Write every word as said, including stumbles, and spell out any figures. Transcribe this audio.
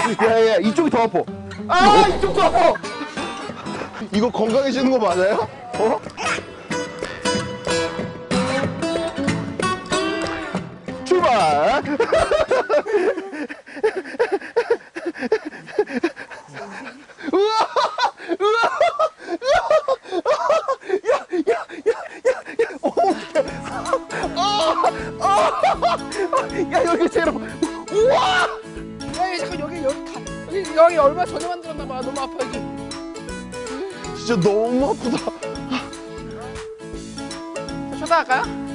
야야 이쪽이 더 아파. 아 이쪽도 아파. 이거 건강해지는 거 맞아요? 어? 출발. 우와 우와 야야야야야 야 여기 제로 우와 야 잠깐 여기 여기 가, 여기 여기 얼마 전에 만들었나 봐. 너무 아파 여기. 진짜 너무 아프다. 쳐다갈까요?